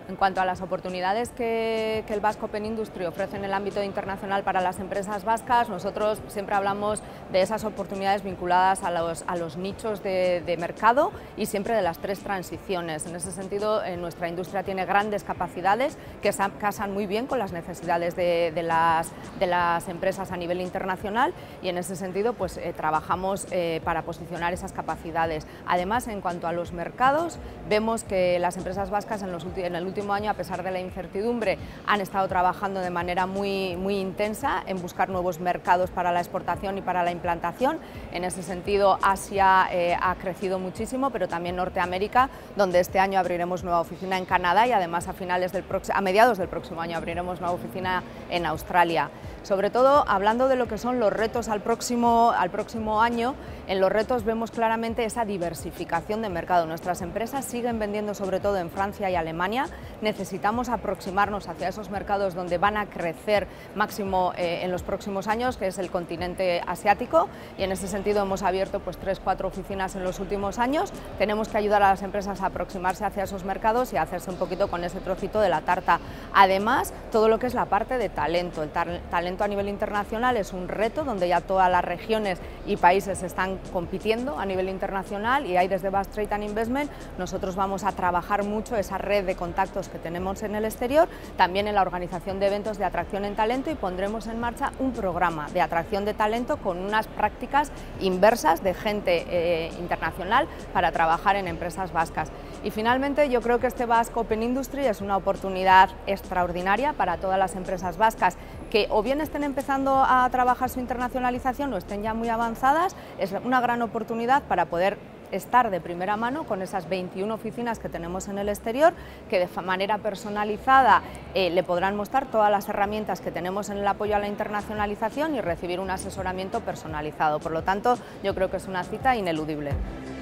En cuanto a las oportunidades que el Basque Open Industry ofrece en el ámbito internacional para las empresas vascas, nosotros siempre hablamos de esas oportunidades vinculadas a los nichos de mercado y siempre de las tres transiciones. En ese sentido, nuestra industria tiene grandes capacidades que casan muy bien con las necesidades de las empresas a nivel internacional y en ese sentido pues, trabajamos para posicionar esas capacidades. Además, en cuanto a los mercados, vemos que las empresas vascas en el último año, a pesar de la incertidumbre, han estado trabajando de manera muy intensa en buscar nuevos mercados para la exportación y para la implantación. En ese sentido, Asia ha crecido muchísimo, pero también Norteamérica, donde este año abriremos nueva oficina en Canadá y además a mediados del próximo año abriremos nueva oficina en Australia. Sobre todo, hablando de lo que son los retos al próximo año, en los retos vemos claramente esa diversificación de mercado. Nuestras empresas siguen vendiendo sobre todo en Francia y Alemania. Necesitamos aproximarnos hacia esos mercados donde van a crecer máximo en los próximos años, que es el continente asiático, y en ese sentido hemos abierto pues 3-4 oficinas en los últimos años. Tenemos que ayudar a las empresas a aproximarse hacia esos mercados y a hacerse un poquito con ese trocito de la tarta. Además, todo lo que es la parte de talento. El talento a nivel internacional es un reto donde ya todas las regiones y países están compitiendo a nivel internacional y ahí desde Basque Trade and Investment nosotros vamos a trabajar mucho esa red de contactos que tenemos en el exterior, también en la organización de eventos de atracción en talento y pondremos en marcha un programa de atracción de talento con unas prácticas inversas de gente internacional para trabajar en empresas vascas. Y finalmente yo creo que este Basque Open Industry es una oportunidad extraordinaria para todas las empresas vascas que o bien estén empezando a trabajar su internacionalización o estén ya muy avanzadas. Es una gran oportunidad para poder estar de primera mano con esas 21 oficinas que tenemos en el exterior, que de manera personalizada le podrán mostrar todas las herramientas que tenemos en el apoyo a la internacionalización y recibir un asesoramiento personalizado. Por lo tanto, yo creo que es una cita ineludible.